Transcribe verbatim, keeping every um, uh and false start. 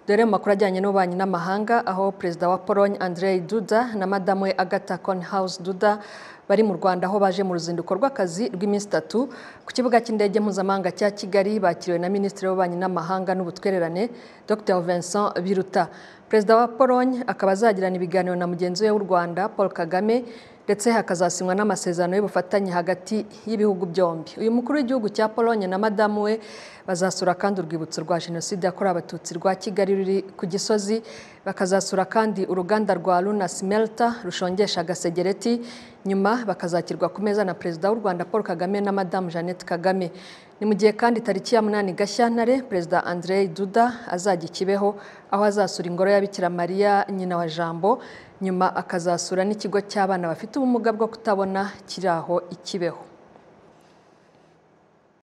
Dore mu makuru ajyanye n'ububanyi n'amahanga aho Perezida wa Pologne Andrzej Duda na Madamu we Agata Kornhaus Duda bari mu Rwanda aho baje mu ruzinduko rw'akazi rw'iminsi itatu ku kibuga cy'indege mpuzamahanga cya Kigali bakiriwe na Minisitiri w'ububanyi n'amahanga n'ubutwererane Dr Vincent Biruta. Perezida wa Pologne akaba azagirana ibiganiro na mugenzi we w'u Rwanda Paul Kagame ndetse hakazasinywa n'amasezerano y'ubufatanye hagati y'ibihugu byombi. Uyu mukuru w'igihugu cya Pologne na Madamu we bazasura kandi urwibutso rwa Jenoside yakorewe Abatutsi rwa Kigali ruri ku Gisozi, bakazasura kandi uruganda rwa Luna Smelter rushongesha gasegereti, nyuma bakazakirwa ku meza na Perezida w'u Rwanda Paul Kagame na Madamu Jeannette Kagame. Ni mu gihe kandi tariki ya munani Gashyantare Perezida Andrzej Duda azajya i Kibeho aho azasura ingoro ya Bikira Mariya nyina wa Jambo, nyuma akazasura n'ikigo cy'abana bafite ubumuga bwo kutabona kiri aho i Kibeho.